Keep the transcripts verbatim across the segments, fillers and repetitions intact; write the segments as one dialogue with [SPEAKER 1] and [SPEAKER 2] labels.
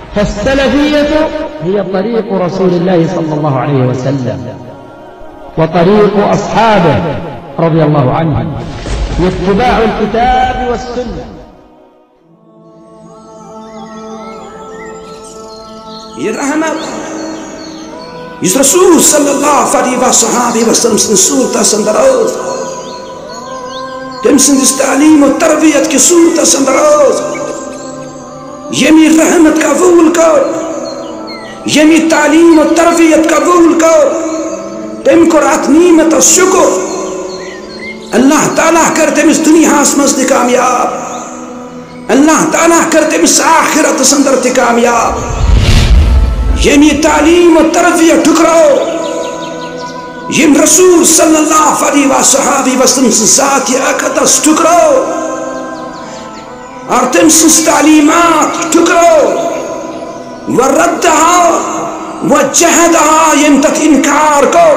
[SPEAKER 1] فالسلفية هي طريق رسول الله صلى الله عليه وسلم وطريق أصحابه رضي الله عنهم واتباع الكتاب والسنة.
[SPEAKER 2] يرحمك يس رسول صلى الله عليه وسلم سورة سندروز تمسند التعليم والتربية كسورة سندروز يمي رحمت قبول كر يمي التعليم والتربية قبول كر تمكر عتنيمة الشكر الله تعالى كر تمس دنيا اسمس كامياب الله تعالى كر تمس آخرت سندرت كامياب يمي التعليم والتربية تكرو يم رسول صلى الله عليه وسلم ذاتي أقدس تكرو أرتمس تعليمات تكرو وردها وجهدها يمتك إنكاركو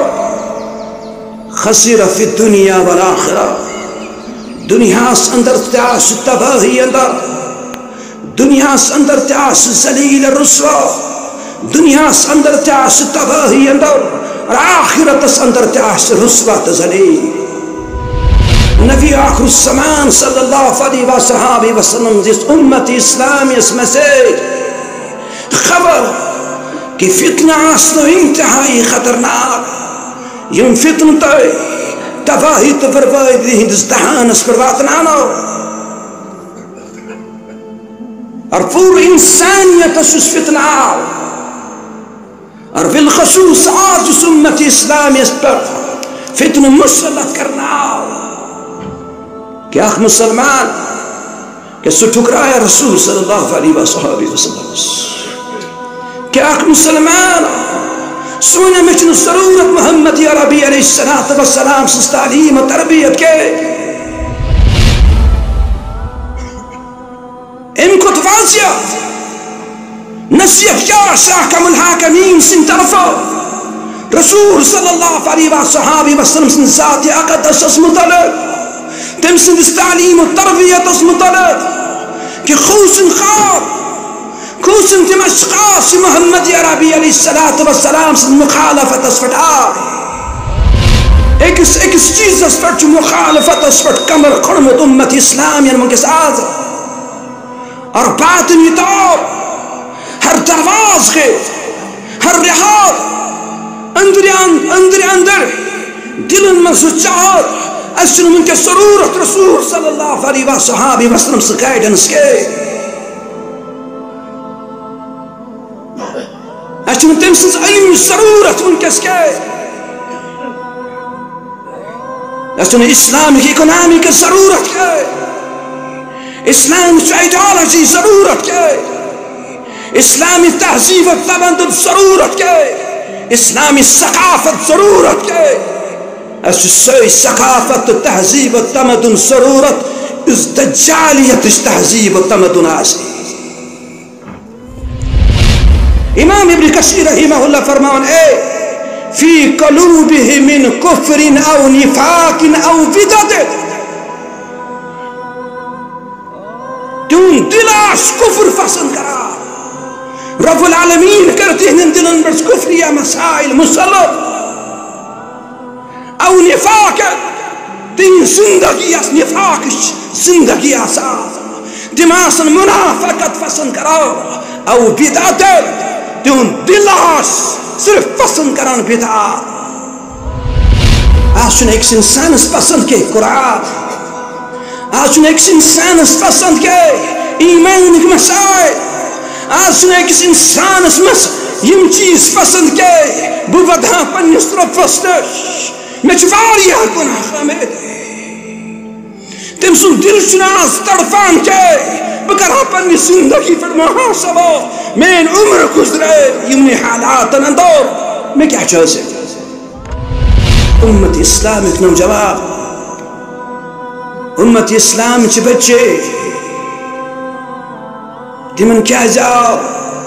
[SPEAKER 2] خسر في الدنيا والآخرة دنيا سندر تعاش التباهي اندر دنيا سندر تعاش الزليل الرسوة دنيا سندر تعاش التباهي اندر آخرت سندر تعاش الرسوة زليل نبی آخر الزمان صلی اللہ علیہ وسلم جس امت اسلامی اس میں سے خبر کہ فتنہ آسنو انتہائی خطرناک یم فتن تے تباہی تو برباد دی ہندوستان اس پر واتنانو اور پور انسانیت اس فتنہ اور بالخصوص آج اس امت اسلامی اس پر فتن مسلط کرنا کہ آخ مسلمان کہ سو ٹھکرایا رسول صلی اللہ علیہ وسلم کہ آخ مسلمان سونے مچن ضرورت محمد عربی علیہ السلام سے تعلیم و تربیت کے ان کو توازیہ نصیحت کیا شاکم الحاکمین سن طرفو رسول صلی اللہ علیہ وسلم سن ذات اقدس اس مطلق تمسند تعلیم و تربیت اس مطلق کہ خوصن خواب خوصن تم اشخاص محمد عربی علیہ السلام سے مخالفت اس فٹا ایکس ایکس چیز اس فٹ جو مخالفت اس فٹ کمر خرمت امت اسلامی منکس آز اور باطنی طور ہر درواز کے ہر رحاب اندر اندر اندر دلن میں سو چاہت اسن من کے ضرورت رسول صلی اللہ علیہ وسلم سے گائیڈنس کے اسن تم سے علم ضرورت من کے کے اسن اسلام کی اکنامی کی ضرورت کے اسلام کی آئیڈیالوجی ضرورت کے اسلامی تہذیب و تمدن ضرورت کے اسلامی ثقافت ضرورت کے اس سوی ثقافت تہذیب و تمدن ضرورت اس دجالیت اس تہذیب و تمدن آسی امام ابن کثیر رحمہ اللہ فرماؤن اے فی قلوبہ من کفر او نفاق او بدعت تون دلاش کفر پسند کرا رب العالمین کرتے ہیں دلن برس کفریہ مسائل مسلط او نفاق تین زندگی اس نفاق زندگی آسان دماسن منافقت پسند کرو او بدعت تین دلاش صرف پسند کران بدعت آسن ایک انسان اس پسند کے قرآن آسن ایک انسان اس پسند کے ایمان ایک مسائل آسن ایک انسان اس مس یم چیز پسند کے بودھا پنیس طرف فستش میں چواریا گناہ خامد تم سن دل چناز تڑفان کے بکرہ پنی زندگی پر محاسبہ میں ان عمر گزرے یمنی حالات اندور میں کیا چاہتے امت اسلام ایک نوجواب امت اسلام چھ بچے تمن کیا جاؤ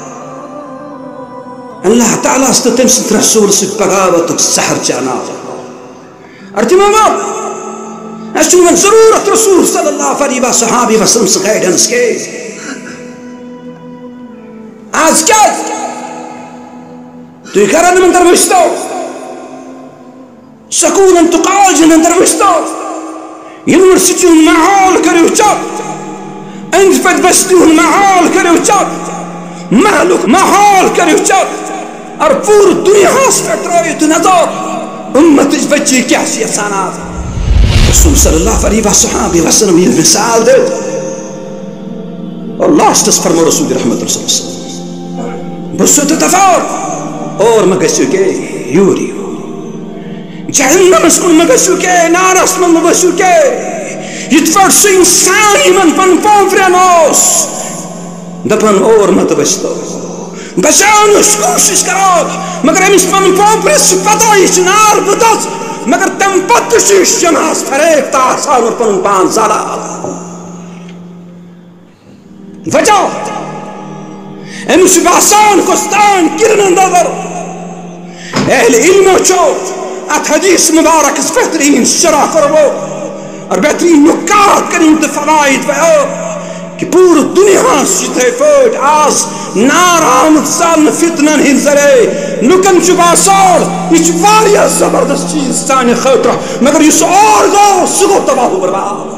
[SPEAKER 2] اللہ تعالیٰ سے تم سے رسول سے بغاوت سحر جانا اور تمام اس من ضرورت رسول صلی اللہ علیہ وسلم سے گائیڈنس کے آز کیا تو کرن من در وشتو سکونن تو کالجن در وشتو یونیورسٹی ہن ماحول کریو چپ اند پت بستی ہن ماحول کریو چپ محلک ماحول کریو چپ اور پور دنیا پہ ترائیت نظر امتش بچی کیا سی افسانات رسول صلی اللہ علیہ وسلم یہ مثال دے اور لاسٹس فرمو رسول رحمت اللہ صلی اللہ علیہ وسلم بسو تتفار اور مگسو کے یوری جہنم اسکن مگسو کے نارس من مگسو کے یتفر سو انسانی من پن پونفرینوس دپن اور مت بچتو بچانوش کوشش کرو مگر امس پن پونفرس پتہ یہ نار بدت مگر تم پتشش جماس فریق تاسان اور پن پان زالا وجہ امس باسان کستان کرن نظر اہل علم چو ات حدیث مبارک اس بہترین شرح کرو اور بہترین نکات کریں تو فوائد بیو کہ پور دنیا شتے پوٹ آز نار آمد سالن فتنن ہنزرے نکن چبا سال یہ واریا زبردست چیز سانی خطرہ مگر یہ سوال گو سگو تباہ برباد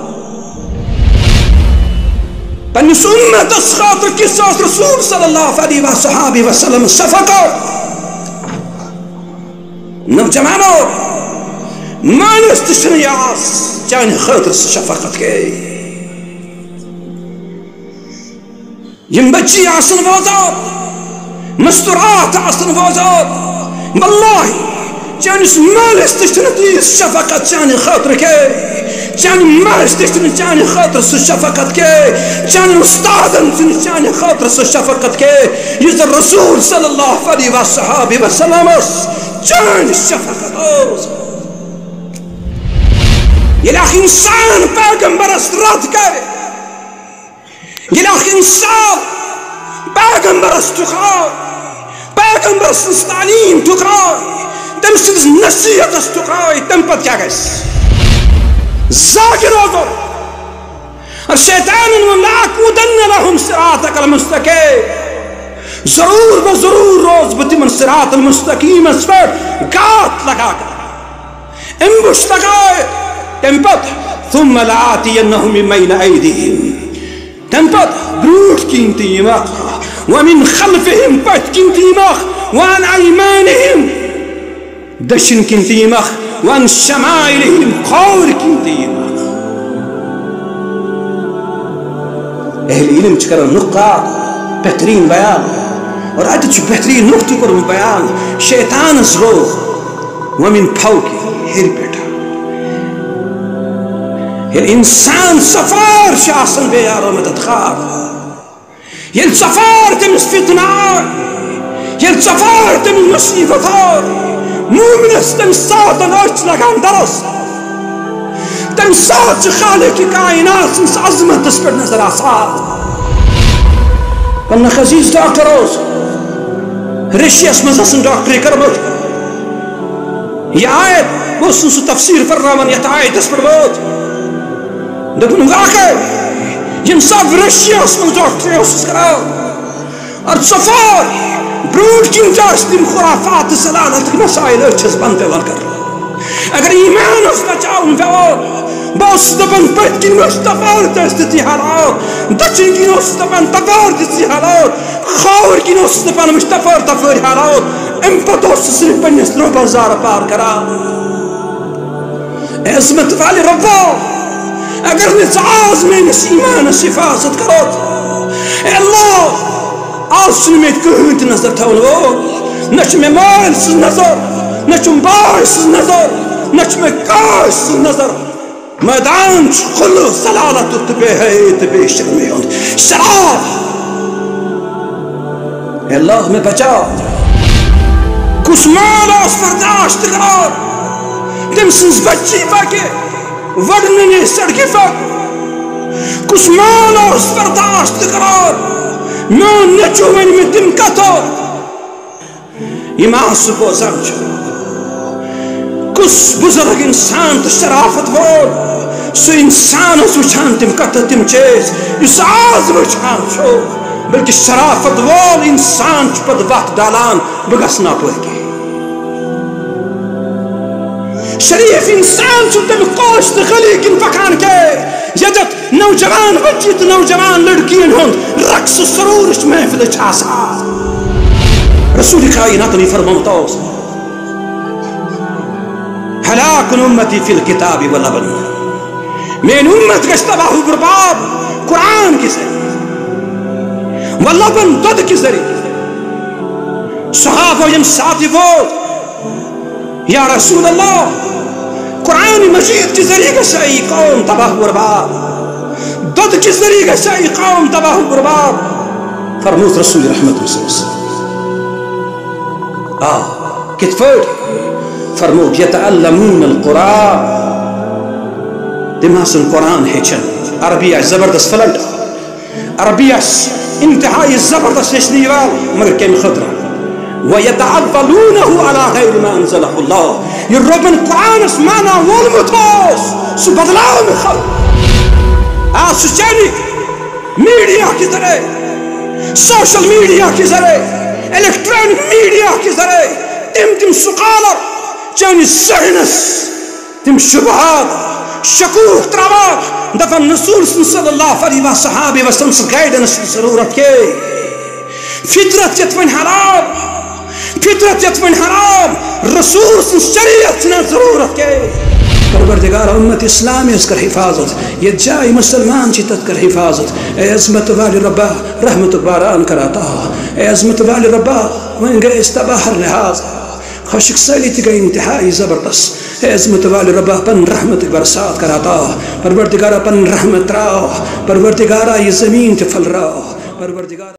[SPEAKER 2] پنیس امت اس خاطر کس رسول صلی اللہ علیہ وسلم شفقت نوجوانو مانس تشن یاس چانی خاطر شفقت کے یم بچی آسن وازاد مستورات آسن وازاد واللہ چانس مالس تشن تیس شفقت چانی خاطر کے چانی مالس تشن چانی خاطر شفقت کے چانی استادن چانی خاطر شفقت کے یہ رسول صلی اللہ علیہ وسلم چانی شفقت اوز یہ لاکھ انسان پیغمبر اس رد کرے یہ لاکھ انسان پیغمبر اس ٹکرائی پیغمبر اس تعلیم ٹکرائی تم سنس نصیحت اس ٹکرائی تم پت کیا گئس ذاکر ہوگو اور شیطان انہوں لاکودن لهم صراطک المستقیم ضرور و ضرور روز بتمن صراط المستقیم اس پر گات لگا کر امبش لگائے تمپت ثم لآتینہم من بین ایدیہم تمپت بروٹ کینتی مخ ومن خلفہم پت کینتی مخ وعن ایمانہم دشن کینتی مخ وعن شمائلہم خور کینتی مخ اہل علم چکر نقاط بہترین بیان اور آج چھ بہترین نقطہ پر بیان شیطان اس گو ومن پھوکی ہر پیٹا یہ انسان سفار شاسن بے یارو مدد خواب یہ سفار تمس فتنہ یہ سفار تمس مصیبت مومن اس تم ساتھ نوچ لگان درست تم ساتھ خالق کی کائنات سنس عظمت اس پر نظر آسات پنہ خزیز ڈاکٹر ہوز رشیس مزاسن ڈاکٹری کربت یہ آیت وہ سنسو تفسیر فرنامن یہ آیت اس پر بود دکن واقع یم سب رشیس من ڈاکٹری ہوز کراؤ اور صفار بروٹ کن جاس تم خرافات سلالت مسائل اچھس بند پیون کر اگر ایمان اس بچاؤن پیون باس دبن پت کن اس تفارت استتی حالات دچن کن اس دبن تفارت استتی حالات خور کن اس دبن مش تفارت تفاری حالات امپت اس صرف پنیس رو بازار پار کرا عظمت والی ربا اگر نتعاز میں نس ایمان اس حفاظت کرو اے اللہ آسن میں کہنت نظر تھا وہ نچ میں مال سے نظر نچ میں باش سے نظر نچ میں کاش سے نظر میدان خلو سلالت تبے ہے تبے شرمی ہوند شراب اے اللہ میں بچا کس مال اس برداشت کرو تم سنس بچی باکے وڑننی سڑکی فاک کس مال اس برداشت کرو میون نچو من میں تم کتو یہ معصب و سمجھو کس بزرگ انسان تو شرافت وول سو انسان اس وچھان تم کتو تم چیز اس آز وچھان چھو بلکہ شرافت وول انسان پت وقت ڈالان بہ گھس ناپٲکی شریف انسان تم کوش تو خلی کن پکان کے یتھ نوجوان بچی تو نوجوان لڑکین ہند رقص سرور محفل رسول کائنات نے فرموتا ہلاک امتی فی الکتاب واللبن مین امت گژھِ تباہ و برباد قرآن کے ذریعے واللبن دودھ کے ذریعے صحابہ یم ساتھ ووت یا رسول اللہ قرآن مجید کے ذریعے گژھِ قوم تباہ و برباد دودھ کے ذریعے گژھِ قوم تباہ و برباد فرموت رسول رحمت صلی اللہ علیہ وسلم آ کت پٲٹھۍ فرموک یتعلمون القرآن تم ہسن قرآن ہیچن عربی آس زبردست فلنٹ عربی آس انتہائی زبردست ہیچنی وال مگر کم خطرہ وَيَتَعَوَّلُونَهُ عَلَى غَيْرِ مَا أَنزَلَهُ اللَّهُ یہ ربن قرآن اس مانا وولمت ہوس سو بدلاؤ میں خلق آج سو چینی میڈیا کی ذریعے سوشل میڈیا کی ذریعے الیکٹرانک میڈیا کی ذریعے تم تم سقالر چانی سہنس تم شبہات شکوک تراوات دفن رسول صلی اللہ علیہ وصحابہ وسلم سے گائیڈنس کی ضرورت کے فطرت یتون حرام فطرت یتون حرام رسول صلی شریعت سے ضرورت کے پروردگار امت اسلامی اس کر حفاظت یہ جائے مسلمان چی تت کر حفاظت اے عظمت والی ربا رحمت باران کراتا اے عظمت والی ربا من گئے استباہر لحاظ خشک سالی تھی گئی انتہائی زبردست اے عظمت والی ربا پن رحمت برسات کراتا پروردگارہ پن رحمت راو پروردگارہ یہ زمین تے پھل راو پروردگارہ